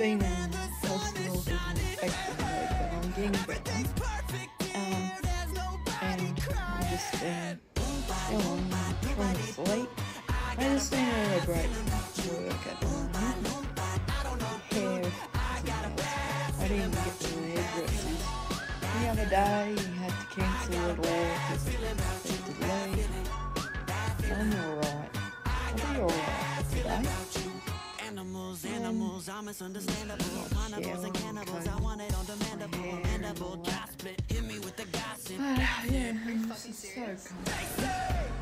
been in hospital with an infection lately, but I'm getting better. And I've just been trying to sleep. I just been really great work at the moment. Hair is a mess. I didn't get the hairdressers. The other day he had to cancel it all because he had to leave. I'm alright. I'll be alright today. Animals, I'm misunderstandable. Cannibals and cannibals, I want it on demandable. Amendable, got split, hit me with the gossip. Yeah, this is so comfortable.